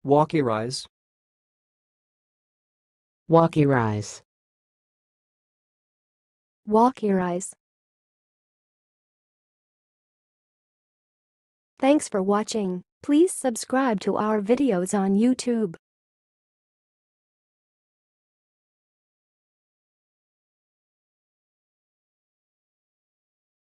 walkyries, walkyries, walkyries. Thanks for watching. Please subscribe to our videos on YouTube.